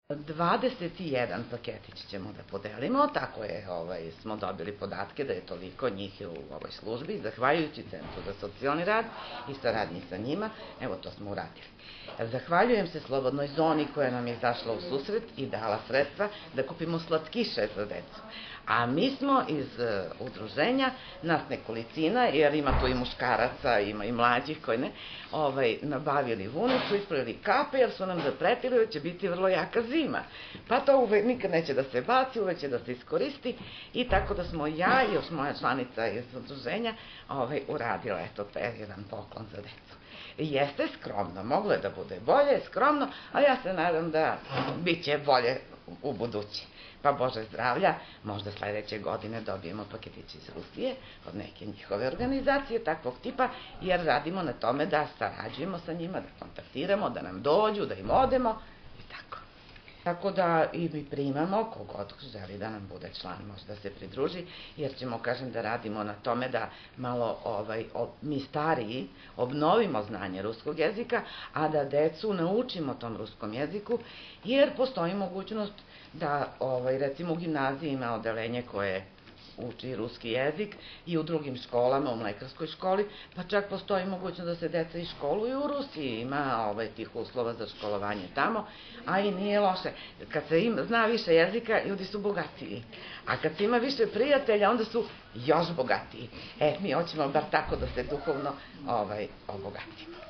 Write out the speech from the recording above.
21 paketić ćemo da podelimo, tako je, smo dobili podatke da je toliko njih u ovoj službi, zahvaljujući Centru za socijalni rad i saradnji sa njima, evo to smo uradili. Zahvaljujem se Slobodnoj zoni koja nam je izašla u susret i dala sredstva da kupimo slatkiše za decu. A mi smo iz udruženja, nas nekolicina, jer ima tu i muškaraca, ima i mlađih koji ne, nabavili vunicu, ispravili kape, jer su nam zapretili da će biti vrlo jaka zima. Pa to nikad neće da se baci, uvek će da se iskoristi i tako da smo ja i još moja članica iz udruženja uradila, eto, jedan poklon za decu. Jeste skromno, moglo je da bude bolje, skromno, a ja se nadam da bit će bolje u budući. Pa Bože zdravlja, možda sledeće godine dobijemo paketić iz Rusije, od neke njihove organizacije takvog tipa, jer radimo na tome da sarađujemo sa njima, da kontaktiramo, da nam dođu, da im odemo i tako. Tako da i mi primamo, kogod želi da nam bude član može da se pridruži, jer ćemo, kažem, da radimo na tome da malo mi stariji obnovimo znanje ruskog jezika, a da decu naučimo tom ruskom jeziku, jer postoji mogućnost da, recimo, u gimnaziji ima odelenje koje uči ruski jezik i u drugim školama, u mlekarskoj školi, pa čak postoji mogućnost da se deca i školuju u Rusiji, ima tih uslova za školovanje tamo, a i nije loše. Kad se zna više jezika, ljudi su bogatiji, a kad se ima više prijatelja, onda su još bogatiji. Mi hoćemo bar tako da se duhovno obogatimo.